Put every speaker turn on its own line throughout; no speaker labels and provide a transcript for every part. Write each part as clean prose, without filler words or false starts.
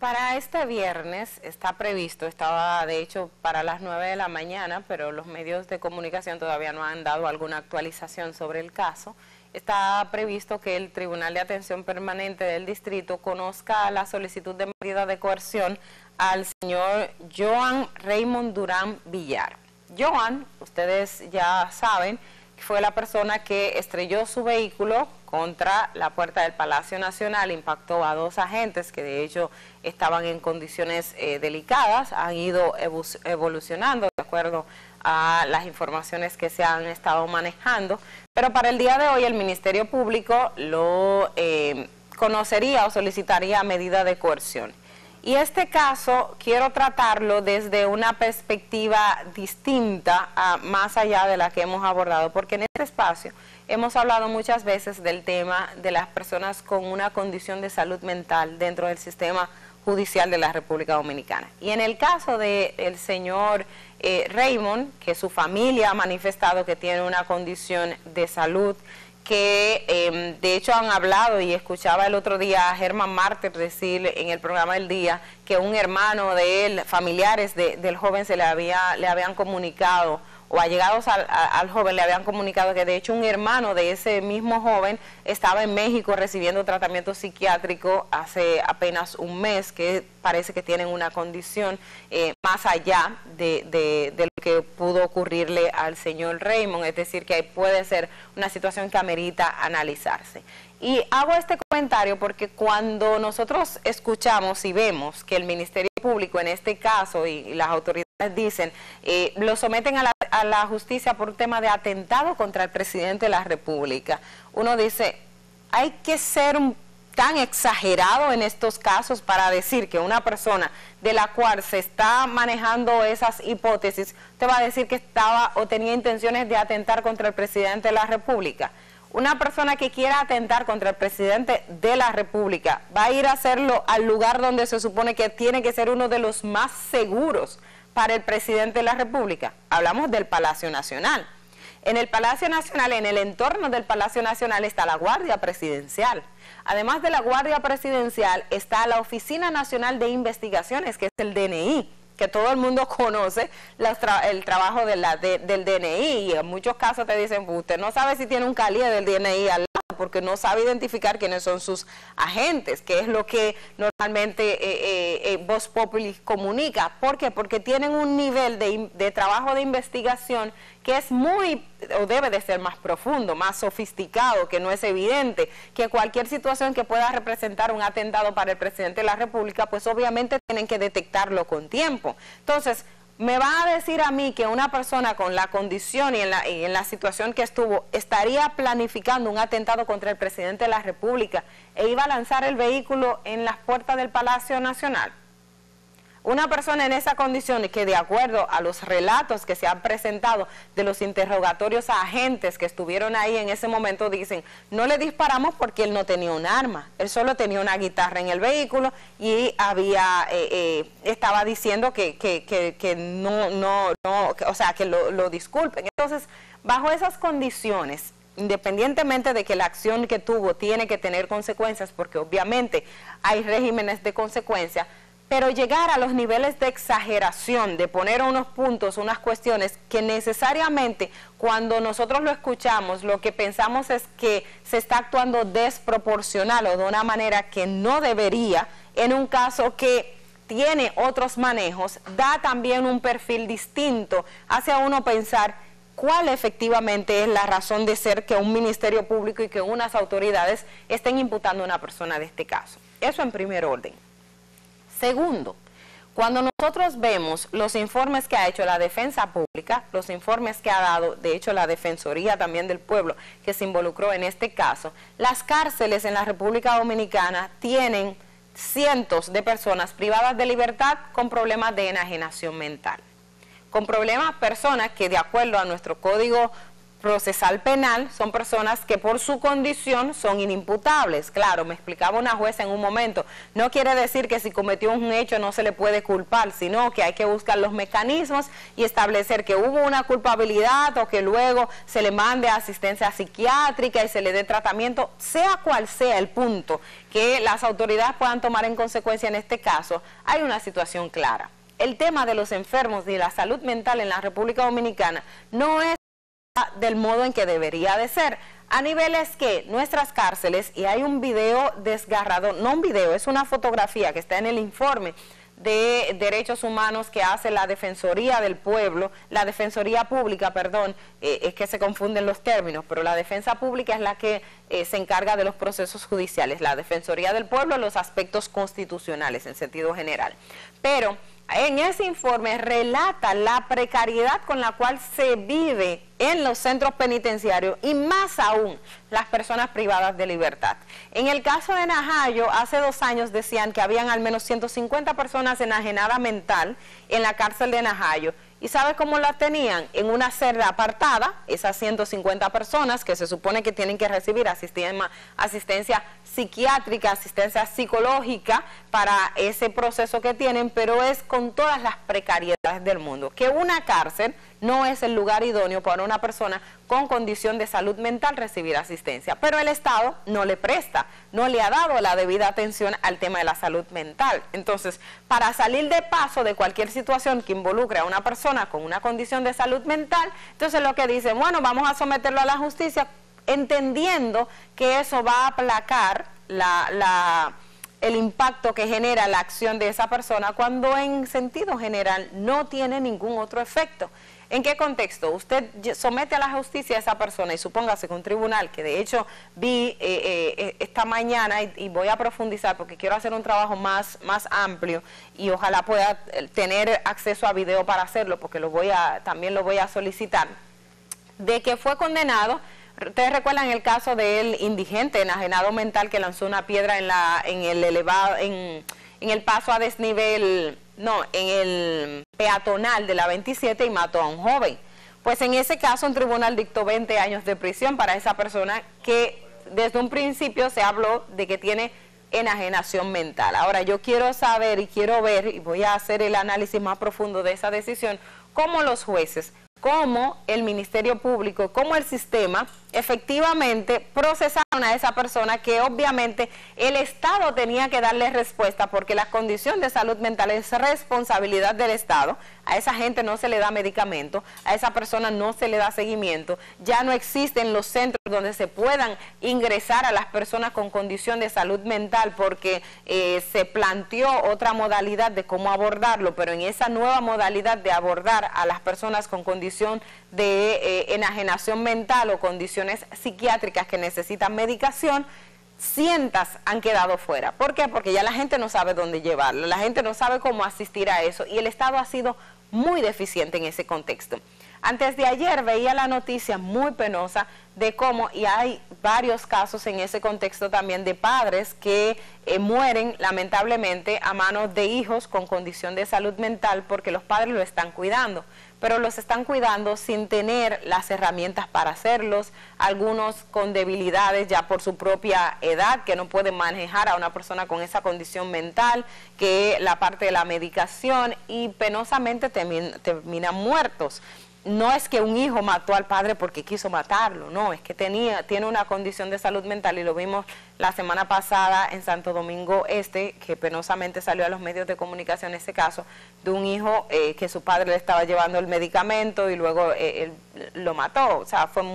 Para este viernes está previsto, estaba de hecho para las 9 de la mañana, pero los medios de comunicación todavía no han dado alguna actualización sobre el caso. Está previsto que el Tribunal de Atención Permanente del Distrito conozca la solicitud de medida de coerción al señor Joan Raymond Durán Villar. Joan, ustedes ya saben, fue la persona que estrelló su vehículo contra la puerta del Palacio Nacional, impactó a 2 agentes que de hecho estaban en condiciones delicadas, han ido evolucionando de acuerdo a las informaciones que se han estado manejando, pero para el día de hoy el Ministerio Público lo conocería o solicitaría medida de coerción. Y este caso quiero tratarlo desde una perspectiva distinta, más allá de la que hemos abordado, porque en este espacio hemos hablado muchas veces del tema de las personas con una condición de salud mental dentro del sistema judicial de la República Dominicana. Y en el caso del señor Raymond, que su familia ha manifestado que tiene una condición de salud que de hecho han hablado, y escuchaba el otro día a Germán Mártir decir en el programa del día que un hermano de él, familiares del joven le habían comunicado, o allegados al joven le habían comunicado que de hecho un hermano de ese mismo joven estaba en México recibiendo tratamiento psiquiátrico hace apenas un mes, que parece que tienen una condición más allá de lo que pudo ocurrirle al señor Raymond, es decir, que puede ser una situación que amerita analizarse. Y hago este comentario porque cuando nosotros escuchamos y vemos que el Ministerio Público en este caso y las autoridades dicen, lo someten a la justicia por tema de atentado contra el presidente de la República, uno dice, hay que ser tan exagerado en estos casos para decir que una persona de la cual se está manejando esas hipótesis, te va a decir que estaba o tenía intenciones de atentar contra el presidente de la República. Una persona que quiera atentar contra el presidente de la República va a ir a hacerlo al lugar donde se supone que tiene que ser uno de los más seguros para el presidente de la República. Hablamos del Palacio Nacional. En el Palacio Nacional, en el entorno del Palacio Nacional está la Guardia Presidencial. Además de la Guardia Presidencial está la Oficina Nacional de Investigaciones, que es el DNI, que todo el mundo conoce el trabajo del DNI, y en muchos casos te dicen, usted no sabe si tiene un calibre del DNI al lado porque no sabe identificar quiénes son sus agentes, que es lo que normalmente Voz Populi comunica. ¿Por qué? Porque tienen un nivel de trabajo de investigación que es muy, o debe de ser más profundo, más sofisticado, que no es evidente, que cualquier situación que pueda representar un atentado para el presidente de la República, pues obviamente tienen que detectarlo con tiempo. Entonces, me va a decir a mí que una persona con la condición y en la situación que estuvo, estaría planificando un atentado contra el presidente de la República e iba a lanzar el vehículo en las puertas del Palacio Nacional. Una persona en esa condición, que de acuerdo a los relatos que se han presentado de los interrogatorios a agentes que estuvieron ahí en ese momento, dicen, no le disparamos porque él no tenía un arma, él solo tenía una guitarra en el vehículo y estaba diciendo que no, o sea, que lo disculpen. Entonces, bajo esas condiciones, independientemente de que la acción que tuvo tiene que tener consecuencias, porque obviamente hay regímenes de consecuencia, pero llegar a los niveles de exageración, de poner unos puntos, unas cuestiones que necesariamente cuando nosotros lo escuchamos, lo que pensamos es que se está actuando desproporcional o de una manera que no debería, en un caso que tiene otros manejos, da también un perfil distinto, hace a uno pensar cuál efectivamente es la razón de ser que un Ministerio Público y que unas autoridades estén imputando a una persona de este caso. Eso en primer orden. Segundo, cuando nosotros vemos los informes que ha hecho la defensa pública, los informes que ha dado, de hecho, la Defensoría también del Pueblo, que se involucró en este caso, las cárceles en la República Dominicana tienen cientos de personas privadas de libertad con problemas de enajenación mental. Con problemas, personas que de acuerdo a nuestro Código procesal penal son personas que por su condición son inimputables. Claro, me explicaba una jueza en un momento, no quiere decir que si cometió un hecho no se le puede culpar, sino que hay que buscar los mecanismos y establecer que hubo una culpabilidad o que luego se le mande asistencia psiquiátrica y se le dé tratamiento, sea cual sea el punto que las autoridades puedan tomar en consecuencia en este caso, hay una situación clara. El tema de los enfermos y la salud mental en la República Dominicana no es del modo en que debería de ser, a niveles que nuestras cárceles, y hay un video desgarrador, no un video, es una fotografía que está en el informe de derechos humanos que hace la Defensoría del Pueblo, la Defensoría Pública, perdón, es que se confunden los términos, pero la Defensa Pública es la que se encarga de los procesos judiciales, la Defensoría del Pueblo los aspectos constitucionales en sentido general, pero en ese informe relata la precariedad con la cual se vive en los centros penitenciarios y más aún las personas privadas de libertad. En el caso de Najayo, hace 2 años decían que habían al menos 150 personas enajenadas mental en la cárcel de Najayo. ¿Y sabe cómo la tenían? En una celda apartada, esas 150 personas que se supone que tienen que recibir asistencia psiquiátrica, asistencia psicológica para ese proceso que tienen, pero es con todas las precariedades del mundo. Que una cárcel no es el lugar idóneo para una persona con condición de salud mental recibir asistencia, pero el Estado no le presta, no le ha dado la debida atención al tema de la salud mental. Entonces, para salir de paso de cualquier situación que involucre a una persona con una condición de salud mental, entonces lo que dicen, bueno, vamos a someterlo a la justicia, entendiendo que eso va a aplacar el impacto que genera la acción de esa persona, cuando en sentido general no tiene ningún otro efecto. ¿En qué contexto? Usted somete a la justicia a esa persona y supóngase que un tribunal, que de hecho vi esta mañana y voy a profundizar porque quiero hacer un trabajo más amplio y ojalá pueda tener acceso a video para hacerlo porque también lo voy a solicitar, de que fue condenado. Ustedes recuerdan el caso del indigente enajenado mental que lanzó una piedra en el paso a desnivel, no, en el peatonal de la 27 y mató a un joven. Pues en ese caso un tribunal dictó 20 años de prisión para esa persona que desde un principio se habló de que tiene enajenación mental. Ahora yo quiero saber y quiero ver, y voy a hacer el análisis más profundo de esa decisión, cómo los jueces, cómo el Ministerio Público, cómo el sistema efectivamente procesaron a esa persona que obviamente el Estado tenía que darle respuesta porque la condición de salud mental es responsabilidad del Estado. A esa gente no se le da medicamento, a esa persona no se le da seguimiento, ya no existen los centros donde se puedan ingresar a las personas con condición de salud mental porque se planteó otra modalidad de cómo abordarlo, pero en esa nueva modalidad de abordar a las personas con condición de enajenación mental o condiciones psiquiátricas que necesitan medicación, cientos han quedado fuera. ¿Por qué? Porque ya la gente no sabe dónde llevarlo, la gente no sabe cómo asistir a eso y el Estado ha sido muy deficiente en ese contexto. Antes de ayer veía la noticia muy penosa de cómo, y hay varios casos en ese contexto también de padres que mueren lamentablemente a manos de hijos con condición de salud mental porque los padres lo están cuidando, pero los están cuidando sin tener las herramientas para hacerlos, algunos con debilidades ya por su propia edad, que no pueden manejar a una persona con esa condición mental, que la parte de la medicación, y penosamente terminan muertos. No es que un hijo mató al padre porque quiso matarlo, no, es que tiene una condición de salud mental y lo vimos la semana pasada en Santo Domingo Este, que penosamente salió a los medios de comunicación ese caso, de un hijo que su padre le estaba llevando el medicamento y luego él lo mató. O sea, fue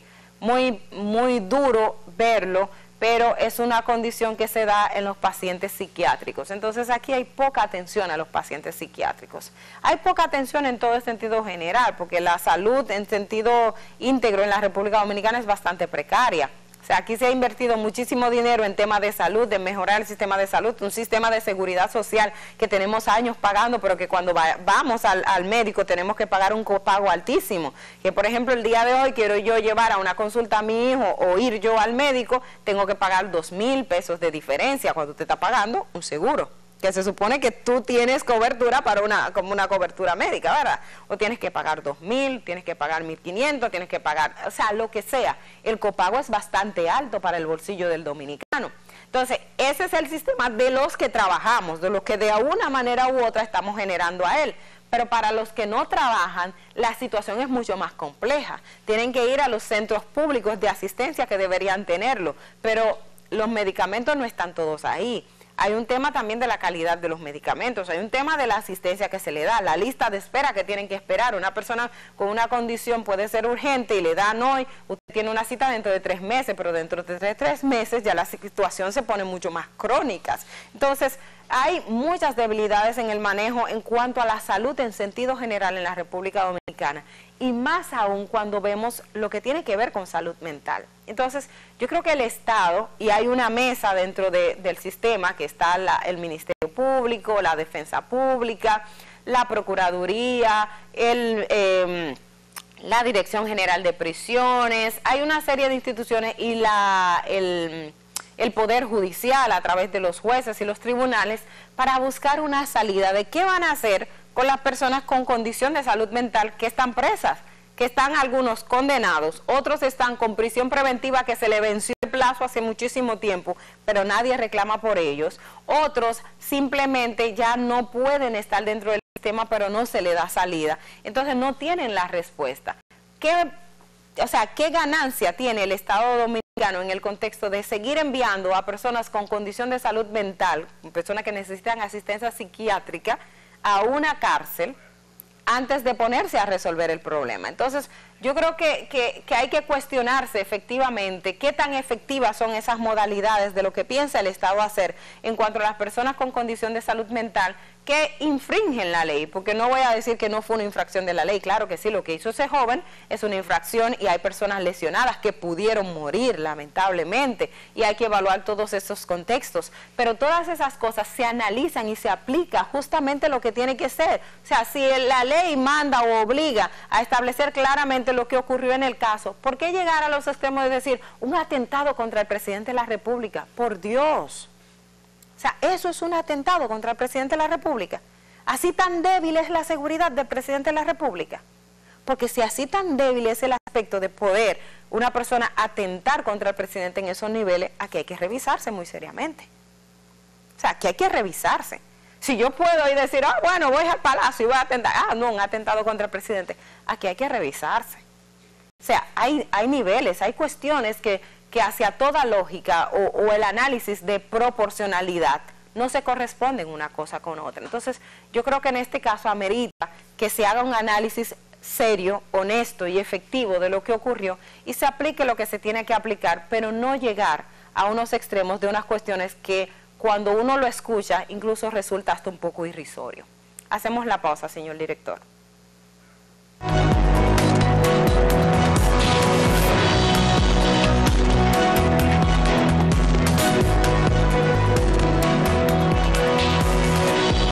muy duro verlo, pero es una condición que se da en los pacientes psiquiátricos. Entonces aquí hay poca atención a los pacientes psiquiátricos. Hay poca atención en todo el sentido general, porque la salud en sentido íntegro en la República Dominicana es bastante precaria. O sea, aquí se ha invertido muchísimo dinero en temas de salud, de mejorar el sistema de salud, un sistema de seguridad social que tenemos años pagando, pero que cuando vamos al médico tenemos que pagar un copago altísimo. Que por ejemplo el día de hoy quiero yo llevar a una consulta a mi hijo o ir yo al médico, tengo que pagar 2,000 pesos de diferencia cuando usted está pagando un seguro. que se supone que tú tienes cobertura para como una cobertura médica, ¿verdad? O tienes que pagar 2.000, tienes que pagar 1.500, tienes que pagar, o sea, lo que sea. El copago es bastante alto para el bolsillo del dominicano. Entonces, ese es el sistema de los que trabajamos, de los que de una manera u otra estamos generando a él. Pero para los que no trabajan, la situación es mucho más compleja. Tienen que ir a los centros públicos de asistencia que deberían tenerlo, pero los medicamentos no están todos ahí. Hay un tema también de la calidad de los medicamentos, hay un tema de la asistencia que se le da, la lista de espera que tienen que esperar. Una persona con una condición puede ser urgente y le dan hoy, usted tiene una cita dentro de 3 meses, pero dentro de 3 meses ya la situación se pone mucho más crónica. Entonces, hay muchas debilidades en el manejo en cuanto a la salud en sentido general en la República Dominicana, y más aún cuando vemos lo que tiene que ver con salud mental. Entonces, yo creo que el Estado, y hay una mesa dentro del sistema, que está el Ministerio Público, la Defensa Pública, la Procuraduría, la Dirección General de Prisiones, hay una serie de instituciones, y el Poder Judicial a través de los jueces y los tribunales, para buscar una salida de qué van a hacer con las personas con condición de salud mental que están presas, que están algunos condenados, otros están con prisión preventiva que se le venció el plazo hace muchísimo tiempo, pero nadie reclama por ellos, otros simplemente ya no pueden estar dentro del sistema, pero no se le da salida. Entonces no tienen la respuesta. ¿Qué ganancia tiene el Estado dominicano en el contexto de seguir enviando a personas con condición de salud mental, personas que necesitan asistencia psiquiátrica, a una cárcel antes de ponerse a resolver el problema? Entonces, yo creo que hay que cuestionarse efectivamente qué tan efectivas son esas modalidades de lo que piensa el Estado hacer en cuanto a las personas con condición de salud mental que infringen la ley, porque no voy a decir que no fue una infracción de la ley, claro que sí, lo que hizo ese joven es una infracción y hay personas lesionadas que pudieron morir lamentablemente, y hay que evaluar todos esos contextos, pero todas esas cosas se analizan y se aplica justamente lo que tiene que ser. O sea, si la ley manda o obliga a establecer claramente lo que ocurrió en el caso, ¿por qué llegar a los extremos de decir un atentado contra el presidente de la República? Por Dios. O sea, eso es un atentado contra el presidente de la República. Así tan débil es la seguridad del presidente de la República. Porque si así tan débil es el aspecto de poder una persona atentar contra el presidente en esos niveles, aquí hay que revisarse muy seriamente. O sea, aquí hay que revisarse. Si yo puedo ir decir, bueno, voy al palacio y voy a atentar, no, un atentado contra el presidente, aquí hay que revisarse. O sea, hay niveles, hay cuestiones que hacia toda lógica o el análisis de proporcionalidad no se corresponden una cosa con otra. Entonces, yo creo que en este caso amerita que se haga un análisis serio, honesto y efectivo de lo que ocurrió y se aplique lo que se tiene que aplicar, pero no llegar a unos extremos de unas cuestiones que cuando uno lo escucha incluso resulta hasta un poco irrisorio. Hacemos la pausa, señor director.